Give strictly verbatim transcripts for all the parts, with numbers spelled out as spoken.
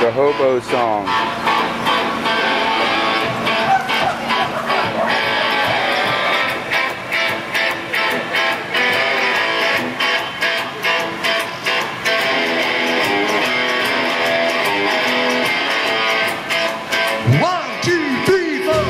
the Hobo song. One, two, three, four.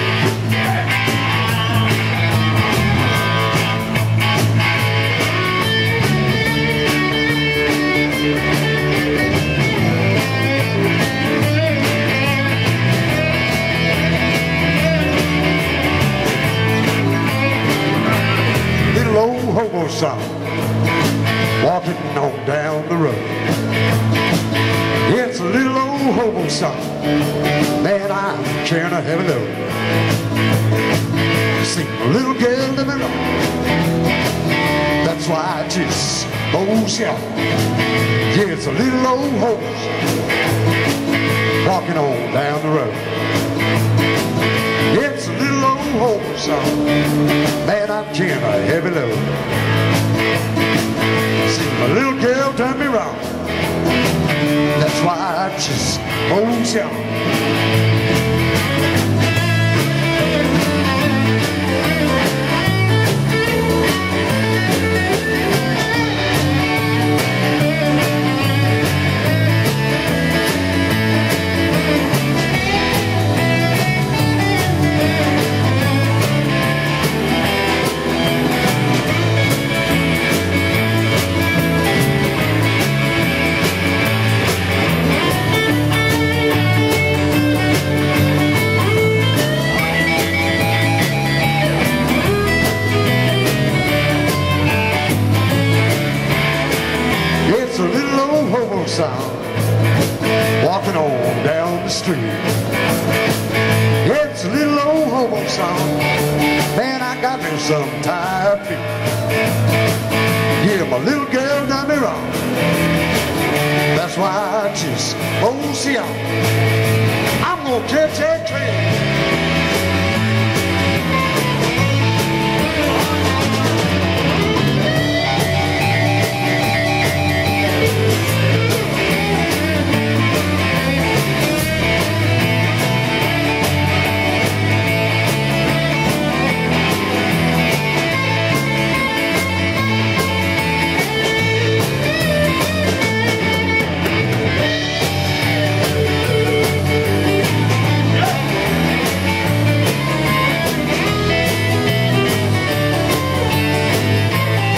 Little old hobo song, walking on down the road. It's a little old hobo song, man, I'm carrying a heavy load. See, a little girl in the middle, that's why I just oh shout. Yeah, it's a little old hobo walking on down the road. It's a little old hobo song, man, I'm carrying a heavy load. See, my little girl turned me wrong, that's why I just oh shout. It's a little old hobo song, walking on down the street. It's a little old hobo song, man, I got me some tired feet. Yeah, my little girl done me wrong, that's why I just oh see ya. I'm gonna catch that train.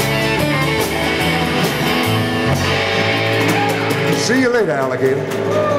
See you later, alligator.